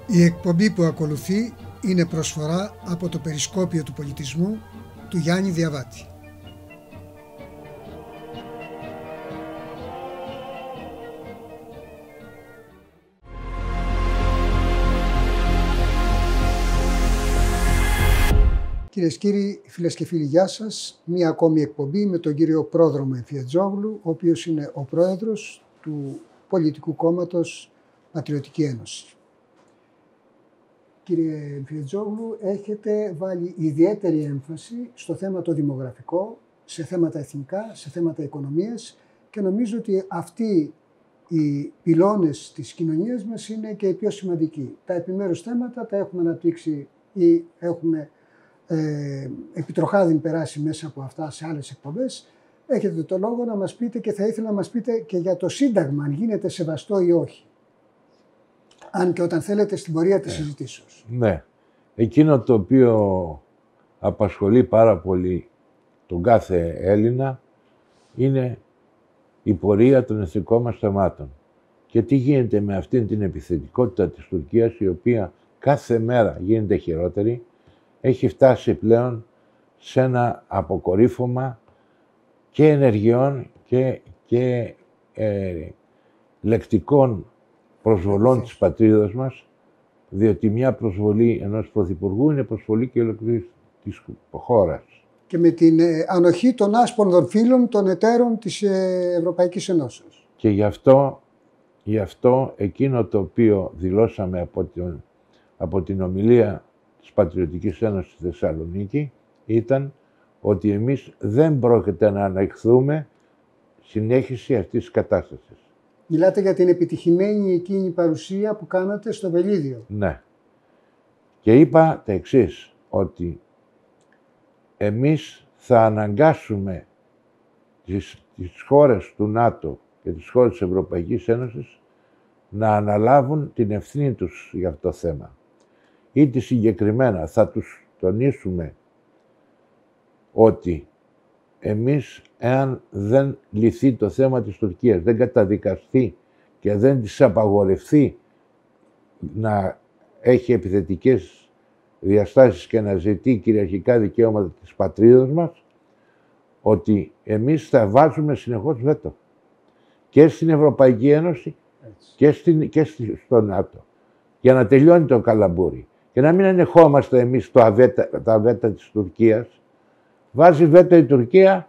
Η εκπομπή που ακολουθεί είναι προσφορά από το Περισκόπιο του Πολιτισμού του Γιάννη Διαβάτη. Κυρίες και κύριοι, φίλες και φίλοι, γεια σας. Μία ακόμη εκπομπή με τον κύριο Πρόδρομο Εμφιετζόγλου, ο οποίος είναι ο πρόεδρος του πολιτικού κόμματος Πατριωτική Ένωση. Κύριε Εμφιετζόγλου, έχετε βάλει ιδιαίτερη έμφαση στο θέμα το δημογραφικό, σε θέματα εθνικά, σε θέματα οικονομίας και νομίζω ότι αυτοί οι πυλώνες της κοινωνίας μας είναι και οι πιο σημαντικοί. Τα επιμέρους θέματα τα έχουμε αναπτύξει ή έχουμε επιτροχάδιν περάσει μέσα από αυτά σε άλλες εκπομπές. Έχετε το λόγο να μας πείτε και θα ήθελα να μας πείτε και για το Σύνταγμα, αν γίνεται σεβαστό ή όχι. Αν και όταν θέλετε στην πορεία της συζητήσεως. Ναι. Εκείνο το οποίο απασχολεί πάρα πολύ τον κάθε Έλληνα είναι η πορεία των εθνικών μας θεμάτων. Και τι γίνεται με αυτήν την επιθετικότητα της Τουρκίας, η οποία κάθε μέρα γίνεται χειρότερη, έχει φτάσει πλέον σε ένα αποκορύφωμα και ενεργειών και λεκτικών προσβολών της πατρίδας μας, διότι μια προσβολή ενός πρωθυπουργού είναι προσβολή και ολοκλήρωσης της χώρας. Και με την ανοχή των άσπονδων φίλων των εταίρων της Ευρωπαϊκής Ενώσεως. Και γι' αυτό εκείνο το οποίο δηλώσαμε από την ομιλία της Πατριωτικής Ένωσης στη Θεσσαλονίκη ήταν ότι εμείς δεν πρόκειται να ανεχθούμε συνέχιση αυτής της κατάστασης. Μιλάτε για την επιτυχημένη εκείνη παρουσία που κάνατε στο Βελίδιο. Ναι. Και είπα τα εξής, ότι εμείς θα αναγκάσουμε τις χώρες του ΝΑΤΟ και τις χώρες της Ευρωπαϊκής Ένωσης να αναλάβουν την ευθύνη τους για αυτό το θέμα. Είτε συγκεκριμένα θα τους τονίσουμε ότι εμείς, εάν δεν λυθεί το θέμα της Τουρκίας, δεν καταδικαστεί και δεν της απαγορευτεί να έχει επιθετικές διαστάσεις και να ζητεί κυριαρχικά δικαιώματα της πατρίδας μας, ότι εμείς θα βάζουμε συνεχώς βέτο και στην Ευρωπαϊκή Ένωση και στο ΝΑΤΟ, για να τελειώνει το καλαμπούρι και να μην ανεχόμαστε εμείς τα βέτα της Τουρκίας. Βάζει βέτο η Τουρκία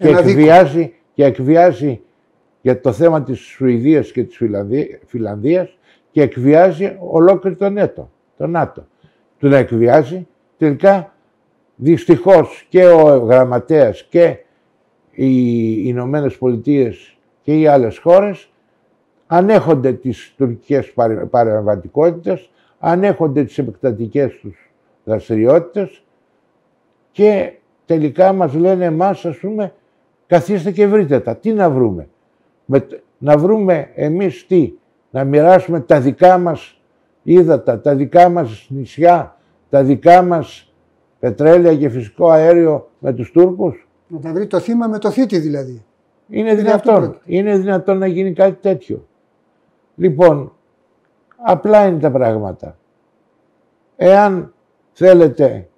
και εκβιάζει για το θέμα της Σουηδίας και της Φιλανδίας και εκβιάζει ολόκληρο το ΝΑΤΟ. Του να εκβιάζει, τελικά δυστυχώς και ο γραμματέας και οι Ηνωμένες Πολιτείες και οι άλλες χώρες ανέχονται τις τουρκικές παρεμβατικότητες, ανέχονται τις επεκτατικές τους δραστηριότητες και τελικά μας λένε εμάς, ας πούμε, καθίστε και βρείτε τα. Τι να βρούμε. Να βρούμε εμείς τι. Να μοιράσουμε τα δικά μας ύδατα, τα δικά μας νησιά, τα δικά μας πετρέλαια και φυσικό αέριο με τους Τούρκους. Να τα βρει το θύμα με το θήτη δηλαδή. Είναι δυνατόν να γίνει κάτι τέτοιο. Λοιπόν, απλά είναι τα πράγματα. Εάν θέλετε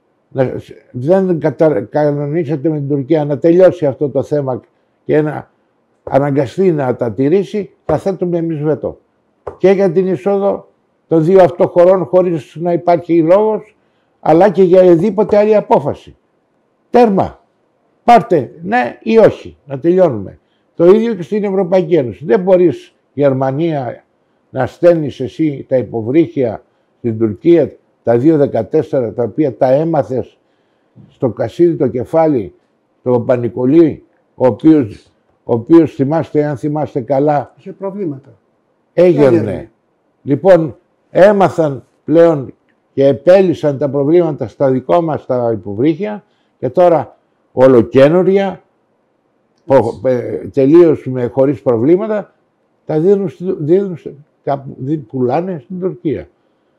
δεν κανονίσετε με την Τουρκία να τελειώσει αυτό το θέμα και να αναγκαστεί να τα τηρήσει, θα θέτουμε εμείς βέτο. Και για την εισόδο των δύο αυτών χωρών χωρίς να υπάρχει λόγος, αλλά και για οποιαδήποτε άλλη απόφαση. Τέρμα. Πάρτε ναι ή όχι. Να τελειώνουμε. Το ίδιο και στην Ευρωπαϊκή Ένωση. Δεν μπορείς, Γερμανία, να στέλνεις εσύ τα υποβρύχια στην Τουρκία, τα 2.14, τα οποία τα έμαθες στο Κασίδι το κεφάλι, το Πανικολί, ο οποίος θυμάστε, αν θυμάστε καλά, είχε προβλήματα. Έγινε. Λοιπόν, έμαθαν πλέον και επέλυσαν τα προβλήματα στα δικό μας τα υποβρύχια και τώρα ολοκαίνουρια, τελείως χωρίς προβλήματα, τα πουλάνε στην Τουρκία.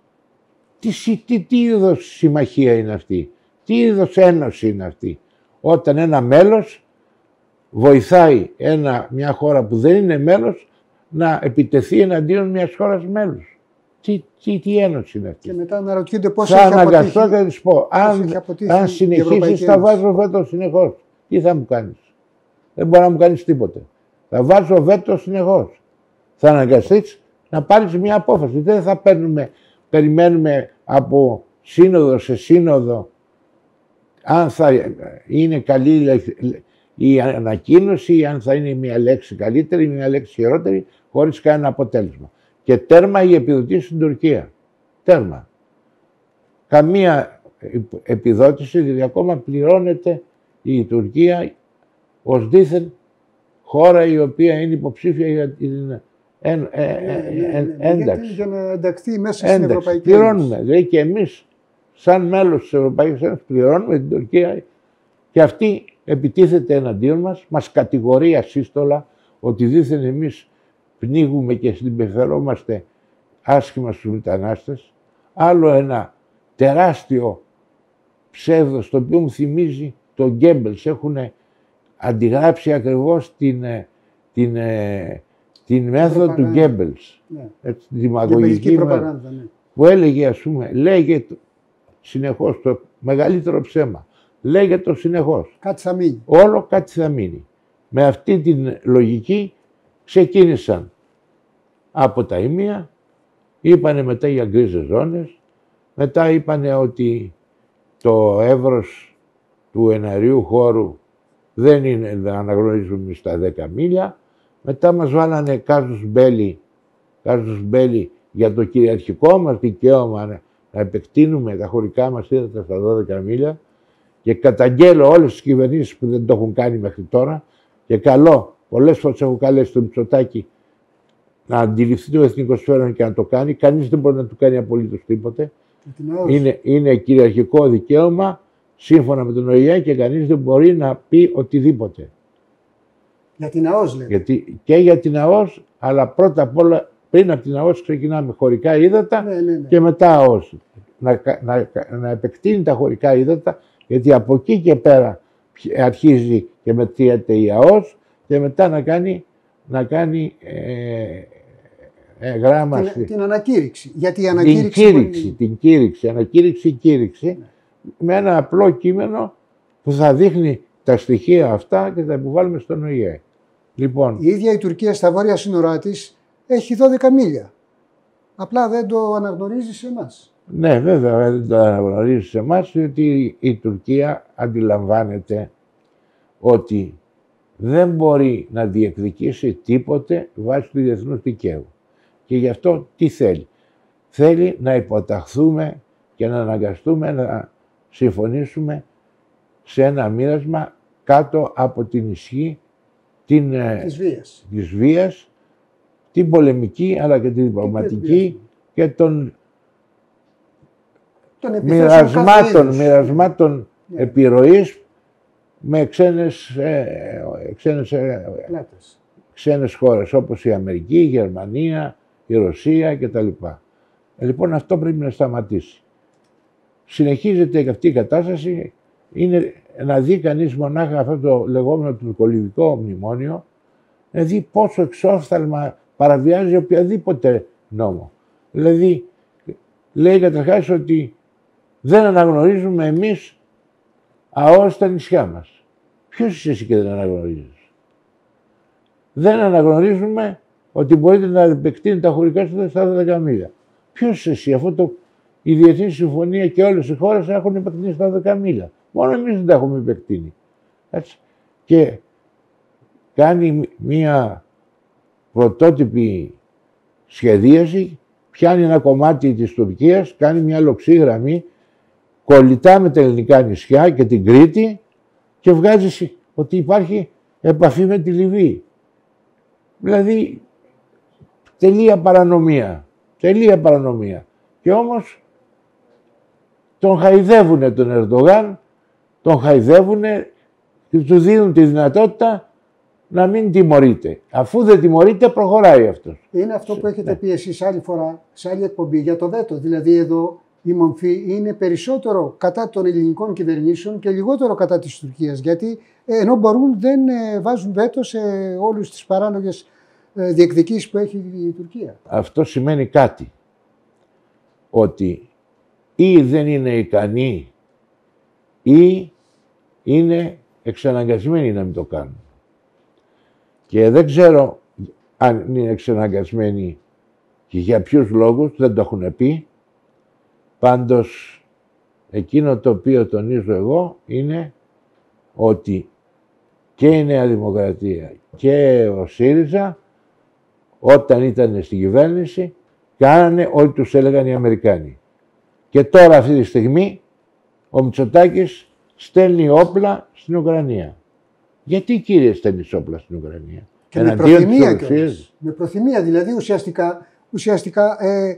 Τι είδος συμμαχία είναι αυτή, τι είδος ένωση είναι αυτή, όταν ένα μέλος βοηθάει μια χώρα που δεν είναι μέλος να επιτεθεί εναντίον μιας χώρας μέλους. Τι ένωση είναι αυτή. Και μετά αναρωτιούνται πώς θα αναγκαστώ και θα της πω, αν συνεχίσεις θα βάζω βέτο συνεχώς. Τι θα μου κάνεις? Δεν μπορεί να μου κάνεις τίποτε. Θα βάζω βέτο συνεχώς. Θα αναγκαστείς να πάρεις μια απόφαση. Δεν θα περιμένουμε από σύνοδο σε σύνοδο αν θα είναι καλή η ανακοίνωση ή αν θα είναι μια λέξη καλύτερη ή μια λέξη χειρότερη, χωρίς κανένα αποτέλεσμα. Και τέρμα οι επιδοτήσεις στην Τουρκία. Τέρμα. Καμία επιδότηση, δηλαδή ακόμα πληρώνεται η Τουρκία ως δίθεν χώρα η οποία είναι υποψήφια για την ένταξη. Για να ενταχθεί μέσα στην Ευρωπαϊκή Ένωση. Πληρώνουμε. Δηλαδή και εμείς, σαν μέλος της Ευρωπαϊκής Ένωσης, πληρώνουμε την Τουρκία και αυτή επιτίθεται εναντίον μας, μας κατηγορεί ασύστολα ότι δίθεν εμείς πνίγουμε και συμπεριφερόμαστε άσχημα στους μετανάστες. Άλλο ένα τεράστιο ψεύδος, το οποίο μου θυμίζει τον Γκέμπελς. Έχουν αντιγράψει ακριβώς την μέθοδο του Γκέμπελς. Ναι. Τη δημαγωγική προπαγάνδα, ναι. Που έλεγε, ας πούμε, λέγε συνεχώς το μεγαλύτερο ψέμα. Λέγε το συνεχώς. Κάτι θα μείνει. Όλο κάτι θα μείνει. Με αυτή την λογική ξεκίνησαν από τα Ήμια, είπανε μετά για γκρίζες ζώνες, μετά είπανε ότι το εύρος του εναερίου χώρου δεν αναγνωρίζουμε στα 10 μίλια, μετά μας βάλανε κάζους μπέλι για το κυριαρχικό μας δικαίωμα να επεκτείνουμε τα χωρικά μας ύδατα στα 12 μίλια και καταγγέλλω όλες τις κυβερνήσεις που δεν το έχουν κάνει μέχρι τώρα και καλό, πολλές φορές έχω καλέσει το Μητσοτάκη να αντιληφθεί το εθνικό συμφέρον και να το κάνει. Κανείς δεν μπορεί να του κάνει απολύτως τίποτε. Είναι κυριαρχικό δικαίωμα σύμφωνα με τον ΟΗΕ και κανείς δεν μπορεί να πει οτιδήποτε. Για την ΑΟΣ λέτε. Και για την ΑΟΣ, αλλά πρώτα απ' όλα πριν από την ΑΟΣ ξεκινάμε χωρικά ύδατα και μετά ΑΟΣ. Να επεκτείνει τα χωρικά ύδατα, γιατί από εκεί και πέρα αρχίζει και μετριέται η ΑΟΣ και μετά να κάνει γράμμα την ανακήρυξη. Γιατί η ανακήρυξη, με ένα απλό κείμενο που θα δείχνει τα στοιχεία αυτά και θα υποβάλουμε στον ΟΗΕ. Λοιπόν, η ίδια η Τουρκία στα βόρεια σύνορά της έχει 12 μίλια. Απλά δεν το αναγνωρίζει σε εμάς. Ναι, βέβαια δεν το αναγνωρίζει σε εμάς, διότι η Τουρκία αντιλαμβάνεται ότι δεν μπορεί να διεκδικήσει τίποτε βάσει του διεθνούς δικαίου. Και γι' αυτό τι θέλει? Θέλει να υποταχθούμε και να αναγκαστούμε να συμφωνήσουμε σε ένα μοίρασμα κάτω από την ισχύ της βίας, την πολεμική αλλά και την διπλωματική και των μοιρασμάτων επιρροής με ξένες χώρες όπως η Αμερική, η Γερμανία, η Ρωσία κτλ. Λοιπόν, αυτό πρέπει να σταματήσει. Συνεχίζεται και αυτή η κατάσταση. Είναι να δει κανείς μονάχα αυτό το λεγόμενο τουρκολιβικό μνημόνιο, να δει πόσο εξόφθαλμα παραβιάζει οποιαδήποτε νόμο. Δηλαδή, λέει καταρχάς ότι δεν αναγνωρίζουμε εμείς ΑΟΣ στα νησιά μας. Ποιος είσαι εσύ και δεν αναγνωρίζεις? Δεν αναγνωρίζουμε ότι μπορείτε να επεκτείνετε τα χωρικά σας στα 12 μίλια. Ποιος είσαι εσύ? Η Διεθνή Συμφωνία και όλες οι χώρες έχουν επεκτείνει στα 12 μίλια. Μόνο εμείς δεν τα έχουμε επεκτείνει. Έτσι. Και κάνει μία πρωτότυπη σχεδίαση, πιάνει ένα κομμάτι της Τουρκίας, κάνει μια λοξή γραμμή, κολλητά με τα ελληνικά νησιά και την Κρήτη και βγάζει ότι υπάρχει επαφή με τη Λιβύη. Δηλαδή, τελεία παρανομία. Και όμως τον χαϊδεύουνε τον Ερντογάν, τον χαϊδεύουνε και του δίνουν τη δυνατότητα να μην τιμωρείται. Αφού δεν τιμωρείται, προχωράει αυτός. Είναι αυτό που έχετε πει εσείς άλλη φορά, σε άλλη εκπομπή, για το βέτο. Δηλαδή εδώ η μορφή είναι περισσότερο κατά των ελληνικών κυβερνήσεων και λιγότερο κατά της Τουρκίας. Γιατί ενώ μπορούν, δεν βάζουν βέτο σε όλους τις παράλογες διεκδικήσεις που έχει η Τουρκία. Αυτό σημαίνει κάτι. ότι ή δεν είναι ικανοί ή είναι εξαναγκασμένοι να μην το κάνουν. Και δεν ξέρω αν είναι εξαναγκασμένοι και για ποιους λόγους, δεν το έχουν πει. Πάντως, εκείνο το οποίο τονίζω εγώ είναι ότι και η Νέα Δημοκρατία και ο ΣΥΡΙΖΑ, όταν ήταν στην κυβέρνηση, κάνανε ό,τι τους έλεγαν οι Αμερικάνοι. Και τώρα αυτή τη στιγμή ο Μητσοτάκης στέλνει όπλα στην Ουκρανία. Γιατί, κύριε, στέλνεις όπλα στην Ουκρανία? Και με προθυμία κιόλας. Με προθυμία, δηλαδή ουσιαστικά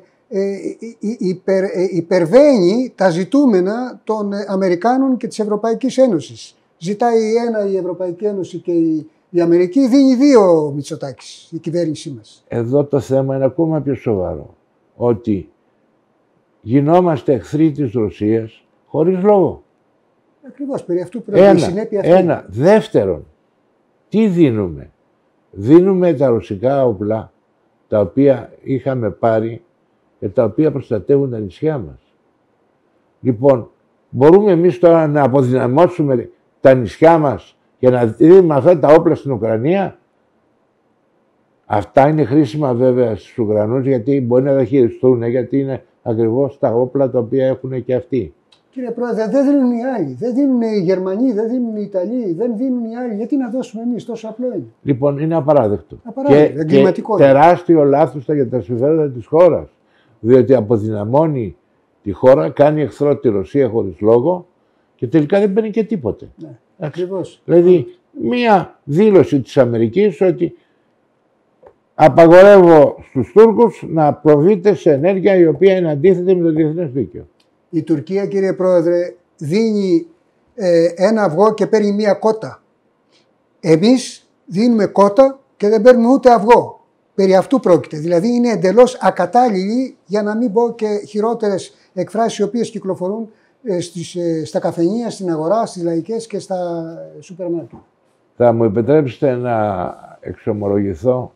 υπερβαίνει τα ζητούμενα των Αμερικάνων και της Ευρωπαϊκής Ένωσης. Ζητάει ένα η Ευρωπαϊκή Ένωση και η Αμερική, δίνει δύο ο Μητσοτάκης, η κυβέρνησή μας. Εδώ το θέμα είναι ακόμα πιο σοβαρό. Ότι γινόμαστε εχθροί της Ρωσίας χωρίς λόγο. Ακριβώς, περί αυτού πρέπει η συνέπεια αυτή. Ένα. Δεύτερον, τι δίνουμε? Δίνουμε τα ρωσικά όπλα, τα οποία είχαμε πάρει και τα οποία προστατεύουν τα νησιά μας. Λοιπόν, μπορούμε εμείς τώρα να αποδυναμώσουμε τα νησιά μας και να δίνουμε αυτά τα όπλα στην Ουκρανία? Αυτά είναι χρήσιμα βέβαια στους Ουκρανούς, γιατί μπορεί να τα χειριστούν, γιατί είναι ακριβώς τα όπλα τα οποία έχουν και αυτοί. Κύριε Πρόεδρε, δεν δίνουν οι άλλοι. Δεν δίνουν οι Γερμανοί, δεν δίνουν οι Ιταλοί, δεν δίνουν οι άλλοι. Γιατί να δώσουμε εμείς? Τόσο απλό είναι. Λοιπόν, είναι απαράδεκτο. Και τεράστιο λάθος για τα συμφέροντα της χώρας. Διότι αποδυναμώνει τη χώρα, κάνει εχθρό τη Ρωσία χωρίς λόγο και τελικά δεν παίρνει και τίποτε. Ναι, ακριβώς. Δηλαδή, μία δήλωση της Αμερικής ότι απαγορεύω στους Τούρκους να προβείτε σε ενέργεια η οποία είναι αντίθετη με το διεθνές δίκαιο. Η Τουρκία, κύριε Πρόεδρε, δίνει ένα αυγό και παίρνει μία κότα. Εμείς δίνουμε κότα και δεν παίρνουμε ούτε αυγό. Περί αυτού πρόκειται. Δηλαδή είναι εντελώς ακατάλληλοι, για να μην πω και χειρότερες εκφράσεις οι οποίες κυκλοφορούν στα καφενεία, στην αγορά, στις λαϊκές και στα σούπερ μάρκετ. Θα μου επιτρέψετε να εξομολογηθώ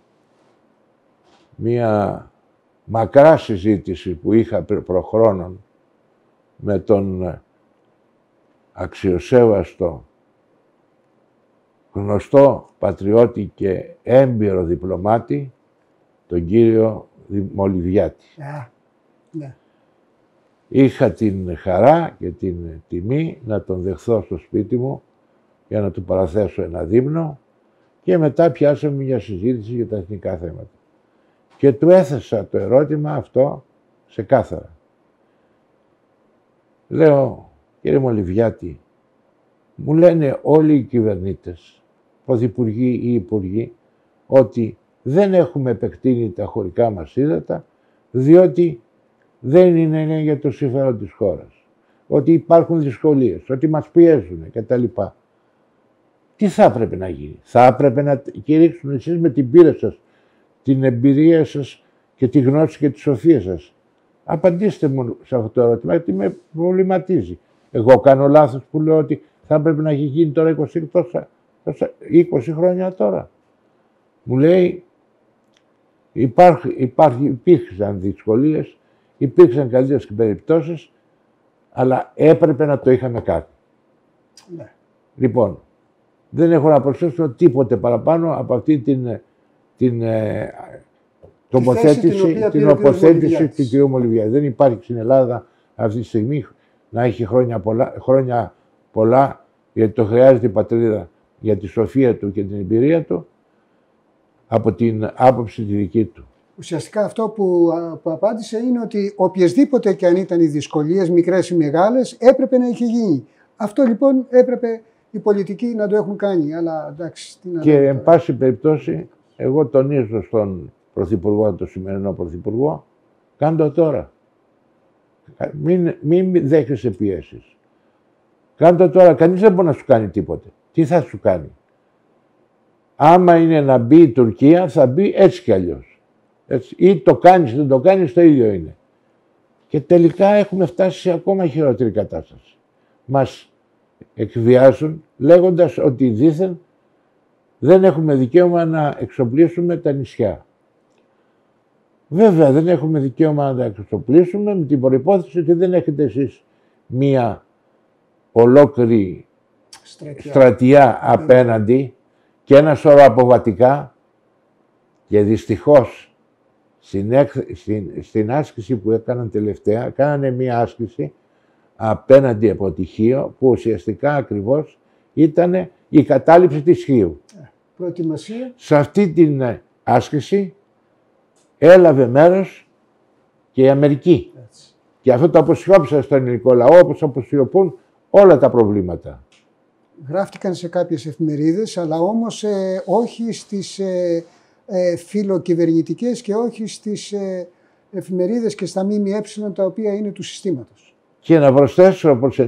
μία μακρά συζήτηση που είχα προχρόνων με τον αξιοσέβαστο, γνωστό πατριώτη και έμπειρο διπλωμάτη, τον κύριο Μολυβιάτη. Ναι. Είχα την χαρά και την τιμή να τον δεχθώ στο σπίτι μου για να του παραθέσω ένα δείμνο και μετά πιάσαμε μια συζήτηση για τα εθνικά θέματα. Και του έθεσα το ερώτημα αυτό ξεκάθαρα. Λέω, κύριε Μολυβιάτη, μου λένε όλοι οι κυβερνήτες, πρωθυπουργοί ή υπουργοί, ότι δεν έχουμε επεκτείνει τα χωρικά μας ύδατα, διότι δεν είναι για το συμφέρον της χώρας. Ότι υπάρχουν δυσκολίες, ότι μας πιέζουν κτλ. Τι θα έπρεπε να γίνει? Θα έπρεπε να κηρύξουν εσείς με την πείρα σας, την εμπειρία σας και τη γνώση και τη σοφία σας. Απαντήστε μου σε αυτό το ερώτημα, γιατί με προβληματίζει. Εγώ κάνω λάθος που λέω ότι θα έπρεπε να έχει γίνει τώρα 20 χρόνια τώρα? Μου λέει, υπήρξαν δυσκολίες, υπήρξαν καλύτερες περιπτώσεις, αλλά έπρεπε να το είχαμε κάνει. Ναι. Λοιπόν, δεν έχω να προσθέσω τίποτε παραπάνω από αυτή την τοποθέτηση, τηνοποθέτηση του κ. Μολυβιάτη. Δεν υπάρχει στην Ελλάδα αυτή τη στιγμή να έχει χρόνια πολλά, γιατί το χρειάζεται η πατρίδα για τη σοφία του και την εμπειρία του, από την άποψη τη δική του. Ουσιαστικά αυτό που απάντησε είναι ότι οποιασδήποτε και αν ήταν οι δυσκολίες, μικρές ή μεγάλες, έπρεπε να είχε γίνει. Αυτό λοιπόν έπρεπε οι πολιτικοί να το έχουν κάνει. Αλλά εντάξει, τι να και εν πάση περιπτώσει, εγώ τονίζω στον Πρωθυπουργό, τον σημερινό Πρωθυπουργό, κάνε το τώρα. Μην δέχεσαι πιέσεις. Κάνε το τώρα. Κανείς δεν μπορεί να σου κάνει τίποτε. Τι θα σου κάνει? Άμα είναι να μπει η Τουρκία, θα μπει έτσι κι αλλιώς. Έτσι. Ή το κάνεις ή δεν το κάνεις, το ίδιο είναι. Και τελικά έχουμε φτάσει σε ακόμα χειρότερη κατάσταση. Μας εκβιάζουν λέγοντας ότι δήθεν δεν έχουμε δικαίωμα να εξοπλίσουμε τα νησιά. Βέβαια δεν έχουμε δικαίωμα να τα εξοπλίσουμε με την προϋπόθεση ότι δεν έχετε εσείς μία ολόκληρη στρατιά απέναντι και ένα σωρό αποβατικά, και δυστυχώς στην άσκηση που έκαναν τελευταία, κάνανε μία άσκηση απέναντι από τυχείο που ουσιαστικά ακριβώς ήταν η κατάληψη της Χίου. Προετοιμασία. Σε αυτή την άσκηση έλαβε μέρος και η Αμερική. Έτσι. Και αυτό το αποσιώπησαν στον ελληνικό λαό, όπως αποσιωπούν όλα τα προβλήματα. Γράφτηκαν σε κάποιες εφημερίδες, αλλά όμως όχι στις φιλοκυβερνητικές και όχι στις εφημερίδες και στα ΜΜΕ τα οποία είναι του συστήματος. Και να προσθέσω προς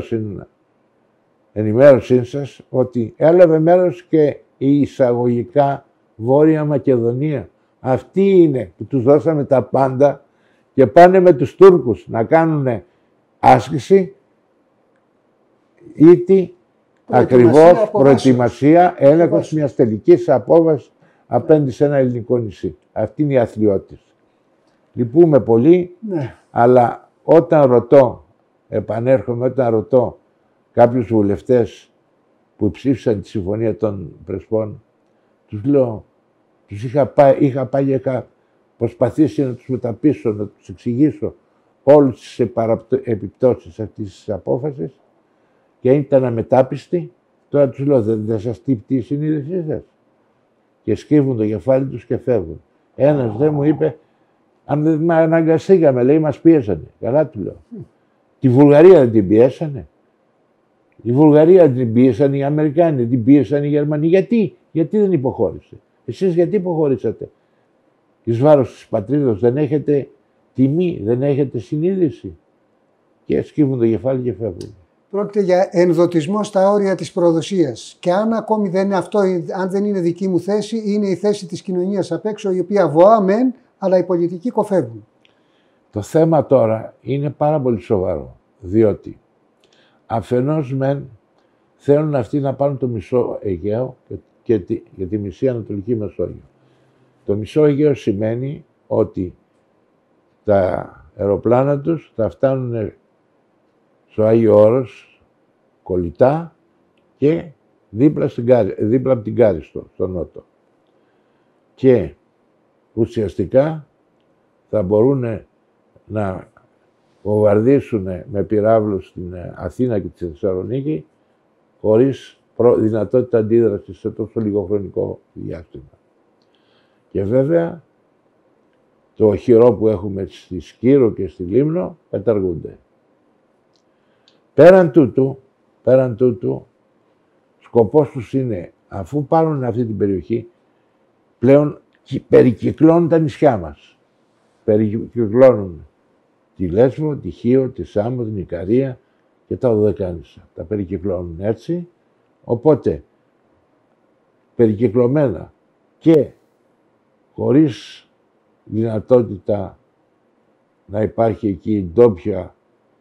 ενημέρωσή σας ότι έλαβε μέρος και η εισαγωγικά Βόρεια Μακεδονία. Αυτοί είναι που τους δώσαμε τα πάντα και πάνε με τους Τούρκους να κάνουν άσκηση ήτι ακριβώς προετοιμασία, έλεγχος μιας τελικής απόβασης απέναντι σε ένα ελληνικό νησί. Αυτή είναι η αθλιώτης. Λυπούμε πολύ, αλλά όταν ρωτώ κάποιους βουλευτές που ψήφισαν τη Συμφωνία των Πρεσπών, τους λέω, είχα προσπαθήσει να τους μεταπίσω, να τους εξηγήσω όλες τις επιπτώσεις αυτής της απόφασης και ήταν αμετάπιστοι. Τώρα τους λέω, δεν σας τύπτει η συνείδησή σας? Και σκύβουν το κεφάλι τους και φεύγουν. Ένας δεν μου είπε, αν δεν αναγκαστήκαμε, λέει, μας πίεσανε. Καλά του λέω. Τη Βουλγαρία δεν την πιέσανε? Η Βουλγαρία την πίεσαν, οι Αμερικάνοι την πίεσαν, οι Γερμανοί. Γιατί δεν υποχώρησε? Εσείς γιατί υποχωρήσατε? Εις βάρος της πατρίδος δεν έχετε τιμή, δεν έχετε συνείδηση? Και σκύβουν το κεφάλι και φεύγουν. Πρόκειται για ενδοτισμό στα όρια της προδοσίας. Και αν ακόμη δεν είναι αυτό, αν δεν είναι δική μου θέση, είναι η θέση της κοινωνίας απ' έξω, η οποία βοά μεν, αλλά οι πολιτικοί κοφεύουν. Το θέμα τώρα είναι πάρα πολύ σοβαρό, διότι αφενός μεν θέλουν αυτοί να πάρουν το μισό Αιγαίο και τη μισή Ανατολική Μεσόγειο. Το μισό Αιγαίο σημαίνει ότι τα αεροπλάνα τους θα φτάνουν στο Άγιο Όρος, κολλητά και δίπλα από την Κάριστο, στο νότο. Και ουσιαστικά θα μπορούν να βομβαρδίσουν με πυράβλους στην Αθήνα και τη Θεσσαλονίκη χωρίς δυνατότητα αντίδρασης σε τόσο λιγοχρονικό διάστημα. Και βέβαια το οχυρό που έχουμε στη Σκύρο και στη Λίμνο καταργούνται. Πέραν τούτου, σκοπός τους είναι, αφού πάρουν αυτή την περιοχή, πλέον περικυκλώνουν τα νησιά μας. Περικυκλώνουν τη Λέσβο, τη Χίο, τη Σάμο, την Ικαρία και τα Δωδεκάνησα. Τα περικυκλώνουν έτσι, οπότε περικυκλωμένα και χωρίς δυνατότητα να υπάρχει εκεί ντόπια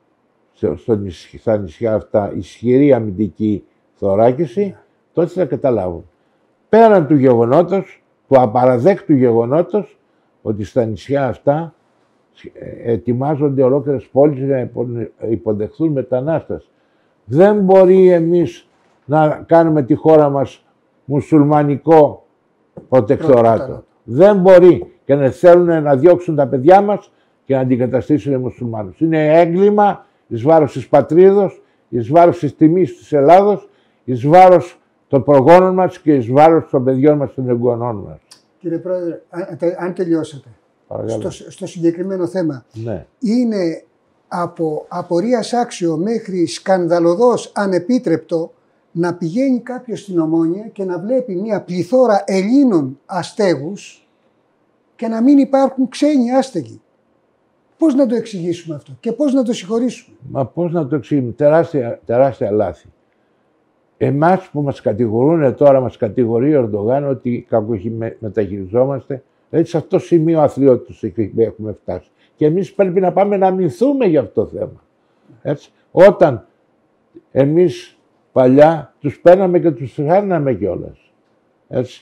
στα νησιά αυτά ισχυρή αμυντική θωράκιση, τότε θα καταλάβουν. Πέραν του γεγονότος, του απαραδέκτου γεγονότος, ότι στα νησιά αυτά ετοιμάζονται ολόκληρες πόλεις να υποδεχθούν μετανάστες. Δεν μπορεί εμείς να κάνουμε τη χώρα μας μουσουλμανικό προτεκτοράτο. Δεν μπορεί, και να θέλουν να διώξουν τα παιδιά μας και να αντικαταστήσουν μουσουλμάνους. Είναι έγκλημα εις βάρος της πατρίδος, εις βάρος της τιμής της Ελλάδος, εις βάρος των προγόνων μας και εις βάρος των παιδιών μας, των εγγονών μας. Κύριε Πρόεδρε, αν τελειώσετε στο συγκεκριμένο θέμα, ναι, είναι από απορίας άξιο μέχρι σκανδαλωδώς ανεπίτρεπτο να πηγαίνει κάποιος στην Ομόνια και να βλέπει μια πληθώρα Ελλήνων αστέγους και να μην υπάρχουν ξένοι άστεγοι. Πώς να το εξηγήσουμε αυτό και πώς να το συγχωρήσουμε? Μα πώς να το εξηγήσουμε? Τεράστια λάθη. Εμάς που μας κατηγορούν τώρα, μας κατηγορεί ο Ερντογάν ότι μεταχειριζόμαστε. Έτσι σε αυτό το σημείο αθλιότητας έχουμε φτάσει. Και εμείς πρέπει να πάμε να αμυνθούμε για αυτό το θέμα. Έτσι. Όταν εμείς παλιά τους παίρναμε και τους χάναμε κιόλας. Έτσι.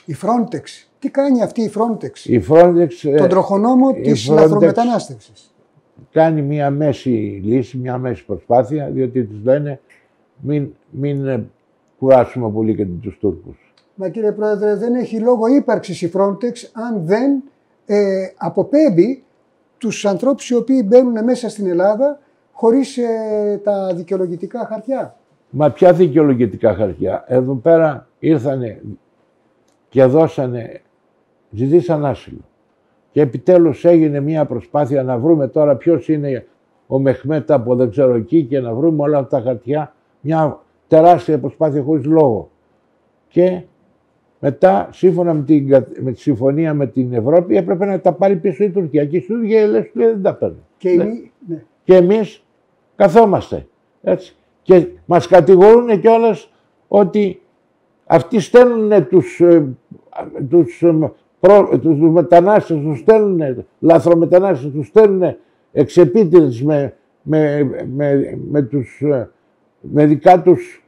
Η Frontex. Τι κάνει αυτή η Frontex? Η Frontex, τον τροχονόμο της λαθρομετανάστευσης. Κάνει μια μέση λύση, μια μέση προσπάθεια, διότι τους λένε μην κουράσουμε πολύ και τους Τούρκους. Μα κύριε Πρόεδρε, δεν έχει λόγο ύπαρξης η Frontex αν δεν αποπέμπει τους ανθρώπους οι οποίοι μπαίνουν μέσα στην Ελλάδα χωρίς τα δικαιολογητικά χαρτιά. Μα ποια δικαιολογητικά χαρτιά? Εδώ πέρα ήρθανε και ζητήσαν άσυλο. Και επιτέλους έγινε μια προσπάθεια να βρούμε τώρα ποιος είναι ο Μεχμέτ από δεν ξέρω εκεί και να βρούμε όλα αυτά τα χαρτιά. Μια τεράστια προσπάθεια χωρίς λόγο. Και μετά, σύμφωνα με τη συμφωνία με την Ευρώπη, έπρεπε να τα πάρει πίσω η Τουρκία. Και η Τουρκία λέει δεν τα παίρνει. Και εμείς καθόμαστε. Έτσι. Και μας κατηγορούν κιόλας ότι αυτοί στέλνουν τους μετανάστες, τους στέλνουν, λαθρομετανάστες, τους στέλνουν εξεπίτηδες με δικά τους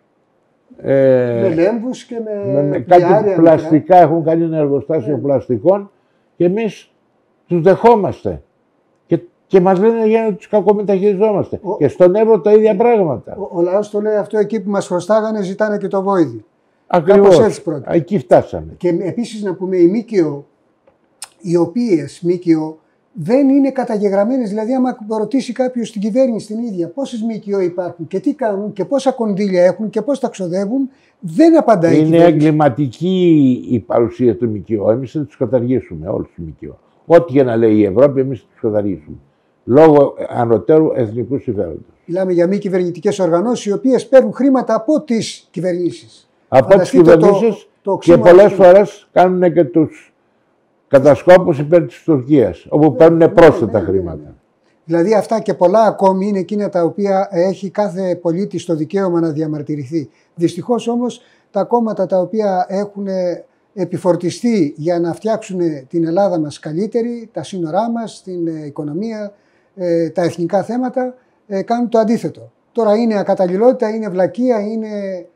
με λέμβους και με κάτι πλαστικά, έχουν κάνει ένα εργοστάσιο πλαστικών και εμείς τους δεχόμαστε και μας λένε για να τους κακομεταχειριζόμαστε. Και στον Εύρο τα ίδια πράγματα. Ο λαός το λέει αυτό, εκεί που μας χρωστάγανε ζητάνε και το βόηδι. Ακριβώς, εκεί φτάσαμε. Και επίσης να πούμε, οι ΜΚΟ, οι οποίες ΜΚΟ δεν είναι καταγεγραμμένες. Δηλαδή, άμα ρωτήσει κάποιος στην κυβέρνηση την ίδια πόσες ΜΚΟ υπάρχουν και τι κάνουν και πόσα κονδύλια έχουν και πώς τα ξοδεύουν, δεν απαντάει. Είναι εγκληματική η παρουσία του ΜΚΟ. Εμείς θα τους καταργήσουμε όλους τους ΜΚΟ. Ό,τι και να λέει η Ευρώπη, εμείς θα τους καταργήσουμε. Λόγω ανωτέρου εθνικού συμφέροντος. Μιλάμε για μη κυβερνητικές οργανώσεις, οι οποίες παίρνουν χρήματα από τις κυβερνήσεις. Από τις κυβερνήσεις και πολλές φορές κάνουν και τους κατασκόπους υπέρ της Τουρκίας, όπου παίρνουν πρόσθετα χρήματα. Δηλαδή αυτά και πολλά ακόμη είναι εκείνα τα οποία έχει κάθε πολίτης το δικαίωμα να διαμαρτυρηθεί. Δυστυχώς όμως τα κόμματα τα οποία έχουν επιφορτιστεί για να φτιάξουν την Ελλάδα μας καλύτερη, τα σύνορά μας, την οικονομία, τα εθνικά θέματα, κάνουν το αντίθετο. Τώρα είναι ακαταλληλότητα, είναι βλακεία, είναι,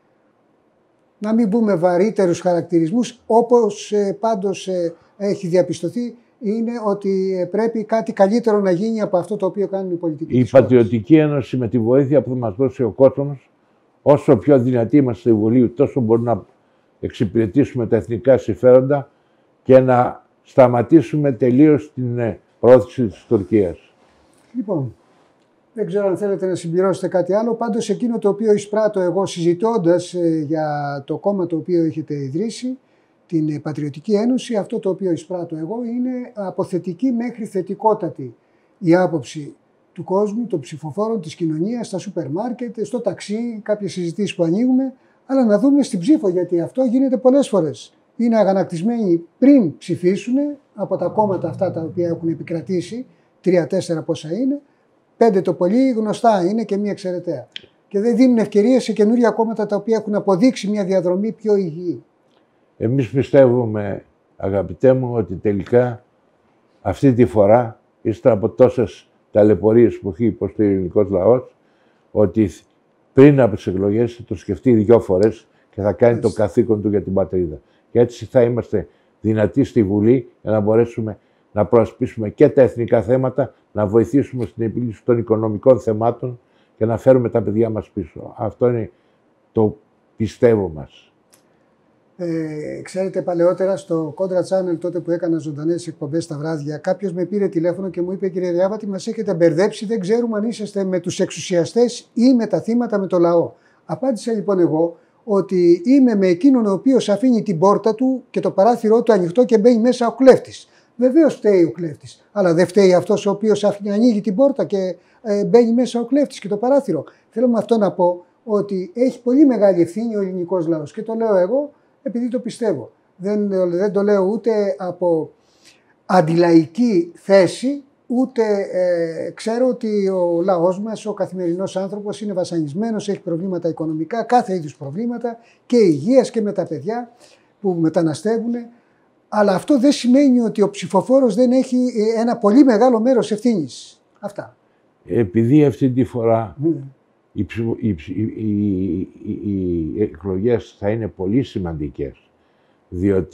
να μην πούμε βαρύτερους χαρακτηρισμούς, όπως πάντως έχει διαπιστωθεί, είναι ότι πρέπει κάτι καλύτερο να γίνει από αυτό το οποίο κάνουν οι πολιτικοί. Η Πατριωτική Ένωση, με τη βοήθεια που θα μας δώσει ο κόσμος, όσο πιο δυνατοί είμαστε στη Βουλή, τόσο μπορούμε να εξυπηρετήσουμε τα εθνικά συμφέροντα και να σταματήσουμε τελείως την πρόθεση της Τουρκίας. Λοιπόν, δεν ξέρω αν θέλετε να συμπληρώσετε κάτι άλλο. Πάντως εκείνο το οποίο εισπράττω εγώ συζητώντας για το κόμμα το οποίο έχετε ιδρύσει, την Πατριωτική Ένωση, αυτό το οποίο εισπράττω εγώ είναι αποθετική μέχρι θετικότατη η άποψη του κόσμου, των ψηφοφόρων, της κοινωνίας, στα σούπερ μάρκετ, στο ταξί, κάποιες συζητήσεις που ανοίγουμε, αλλά να δούμε στην ψήφο, γιατί αυτό γίνεται πολλές φορές. Είναι αγανακτισμένοι πριν ψηφίσουν από τα κόμματα αυτά τα οποία έχουν επικρατήσει, 3-4 πόσα είναι, 5 το πολύ γνωστά είναι και μία εξαιρεταία. Και δεν δίνουν ευκαιρίες σε καινούργια κόμματα τα οποία έχουν αποδείξει μια διαδρομή πιο υγιή. Εμείς πιστεύουμε, αγαπητέ μου, ότι τελικά αυτή τη φορά, ύστερα από τόσες ταλαιπωρίες που έχει υποστεί ο ελληνικός λαός, ότι πριν από τις εκλογές θα το σκεφτεί 2 φορές και θα κάνει το καθήκον του για την πατρίδα. Και έτσι θα είμαστε δυνατοί στη Βουλή για να μπορέσουμε να προασπίσουμε και τα εθνικά θέματα, να βοηθήσουμε στην επίλυση των οικονομικών θεμάτων και να φέρουμε τα παιδιά μας πίσω. Αυτό είναι το πιστεύω μας. Ξέρετε, παλαιότερα στο Contra Channel, τότε που έκανα ζωντανές εκπομπές τα βράδια, κάποιος με πήρε τηλέφωνο και μου είπε: κύριε Διάβατη, μας έχετε μπερδέψει, δεν ξέρουμε αν είσαστε με τους εξουσιαστές ή με τα θύματα, με το λαό. Απάντησα λοιπόν εγώ ότι είμαι με εκείνον ο οποίος αφήνει την πόρτα του και το παράθυρό του ανοιχτό και μπαίνει μέσα ο κλέφτης. Βεβαίως φταίει ο κλέφτης, αλλά δεν φταίει αυτός ο οποίος ανοίγει την πόρτα και μπαίνει μέσα ο κλέφτης και το παράθυρο. Θέλω με αυτό να πω ότι έχει πολύ μεγάλη ευθύνη ο ελληνικός λαός και το λέω εγώ επειδή το πιστεύω. Δεν το λέω ούτε από αντιλαϊκή θέση, ούτε ξέρω ότι ο λαός μας, ο καθημερινός άνθρωπος είναι βασανισμένος, έχει προβλήματα οικονομικά, κάθε είδους προβλήματα και υγείας και με τα παιδιά που μεταναστεύουν. Αλλά αυτό δεν σημαίνει ότι ο ψηφοφόρος δεν έχει ένα πολύ μεγάλο μέρος ευθύνης. Αυτά. Επειδή αυτή τη φορά οι εκλογές θα είναι πολύ σημαντικές, διότι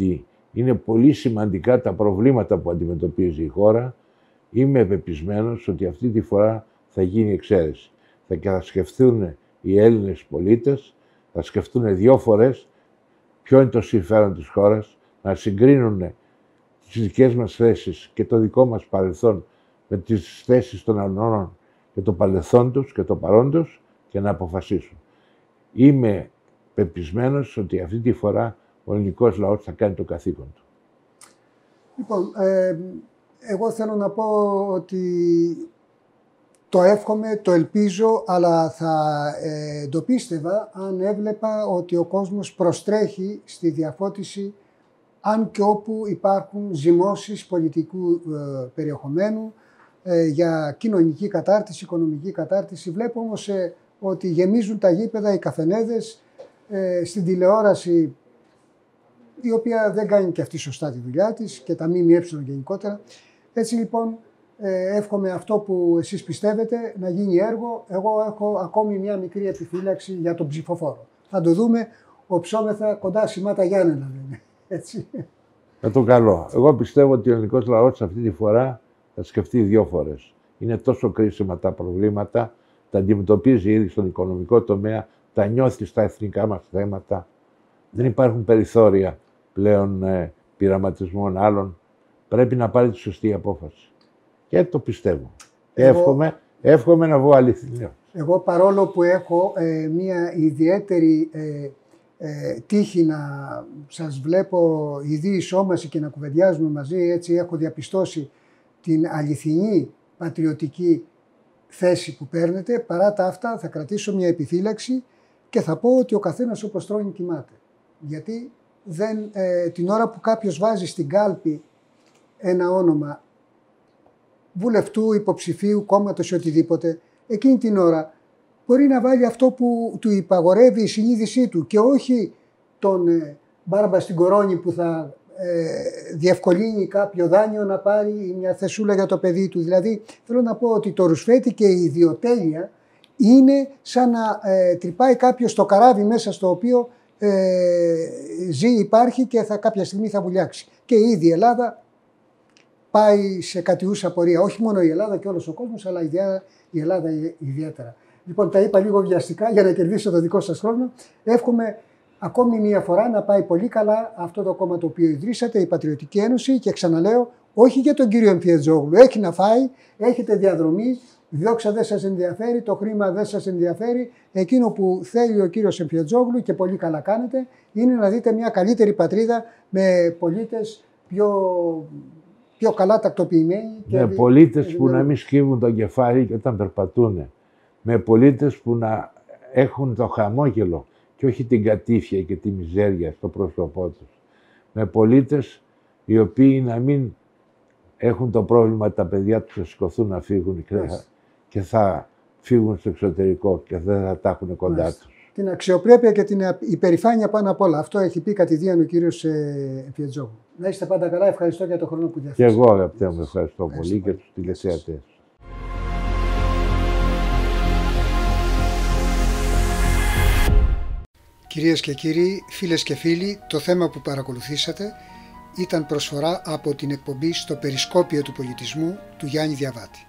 Είναι πολύ σημαντικά τα προβλήματα που αντιμετωπίζει η χώρα. Είμαι πεπισμένος ότι αυτή τη φορά θα γίνει εξαίρεση. Θα σκεφτούν οι Έλληνες πολίτες, θα σκεφτούν 2 φορές ποιο είναι το συμφέρον της χώρας, να συγκρίνουν τις δικές μας θέσεις και το δικό μας παρελθόν με τις θέσεις των αλλών και το παρελθόν τους και το παρόν τους και να αποφασίσουν. Είμαι πεπισμένος ότι αυτή τη φορά ο ελληνικός λαός θα κάνει το καθήκον του. Λοιπόν, εγώ θέλω να πω ότι το εύχομαι, το ελπίζω, αλλά θα το πίστευα αν έβλεπα ότι ο κόσμος προστρέχει στη διαφώτιση, αν και όπου υπάρχουν ζυμώσεις πολιτικού περιεχομένου για κοινωνική κατάρτιση, οικονομική κατάρτιση. Βλέπω όμως ότι γεμίζουν τα γήπεδα, οι καφενέδες, στην τηλεόραση, η οποία δεν κάνει και αυτή σωστά τη δουλειά της, και τα ΜΜΕ γενικότερα. Έτσι λοιπόν, εύχομαι αυτό που εσείς πιστεύετε να γίνει έργο. Εγώ έχω ακόμη μια μικρή επιφύλαξη για τον ψηφοφόρο. Θα το δούμε, οψόμεθα κοντά σημάτα Γιάννενα, έτσι. Με το καλό. Εγώ πιστεύω ότι ο ελληνικός λαός αυτή τη φορά θα σκεφτεί 2 φορές. Είναι τόσο κρίσιμα τα προβλήματα, τα αντιμετωπίζει ήδη στον οικονομικό τομέα, τα νιώθει στα εθνικά μας θέματα. Δεν υπάρχουν περιθώρια πλέον πειραματισμών άλλων. Πρέπει να πάρει τη σωστή απόφαση. Και το πιστεύω. Εύχομαι να βγω αληθινό. Εγώ, παρόλο που έχω μια ιδιαίτερη τύχη να σας βλέπω ειδή ισόμαση και να κουβεντιάζουμε μαζί, έτσι έχω διαπιστώσει την αληθινή πατριωτική θέση που παίρνετε, παρά τα αυτά θα κρατήσω μια επιφύλαξη και θα πω ότι ο καθένας όπως τρώνε κοιμάται. Γιατί την ώρα που κάποιος βάζει στην κάλπη ένα όνομα βουλευτού, υποψηφίου, κόμματος ή οτιδήποτε, εκείνη την ώρα μπορεί να βάλει αυτό που του υπαγορεύει η συνείδησή του και όχι τον μπάρμπα στην κορώνη που θα διευκολύνει κάποιο δάνειο να πάρει μια θεσούλα για το παιδί του. Δηλαδή, θέλω να πω ότι το ρουσφέτη και η ιδιοτέλεια είναι σαν να τρυπάει κάποιος το καράβι μέσα στο οποίο ζει, υπάρχει και κάποια στιγμή θα βουλιάξει. Και ήδη η Ελλάδα πάει σε κατιούσα πορεία. Όχι μόνο η Ελλάδα και όλος ο κόσμος, αλλά η Ελλάδα ιδιαίτερα. Λοιπόν, τα είπα λίγο βιαστικά για να κερδίσω το δικό σας χρόνο. Εύχομαι ακόμη μία φορά να πάει πολύ καλά αυτό το κόμμα το οποίο ιδρύσατε, η Πατριωτική Ένωση, και ξαναλέω, όχι για τον κύριο Εμφιετζόγλου. Έχει να φάει, έχετε διαδρομή, διώξα δεν σας ενδιαφέρει, το χρήμα δεν σας ενδιαφέρει. Εκείνο που θέλει ο κύριος Εμφιετζόγλου, και πολύ καλά κάνετε, είναι να δείτε μια καλύτερη πατρίδα με πολίτες πιο καλά τακτοποιημένοι. Με πολίτες που να μην σκύβουν το κεφάλι και όταν περπατούν. Με πολίτες που να έχουν το χαμόγελο και όχι την κατήφια και τη μιζέρια στο πρόσωπό τους. Με πολίτες οι οποίοι να μην έχουν το πρόβλημα τα παιδιά τους θα σηκωθούν να φύγουν και θα φύγουν στο εξωτερικό και δεν θα τα έχουν κοντά τους. Την αξιοπρέπεια και την υπερηφάνεια πάνω απ' όλα. Αυτό έχει πει κατηδίαν ο κύριος Εμφιετζόγλου. Να είστε πάντα καλά. Ευχαριστώ για τον χρόνο που διαθέσατε. Και εγώ, αγαπητέ μου, ευχαριστώ πολύ και τους τηλεθεατές. Κυρίες και κύριοι, φίλες και φίλοι, το θέμα που παρακολουθήσατε ήταν προσφορά από την εκπομπή στο Περισκόπιο του Πολιτισμού του Γιάννη Διαβάτη.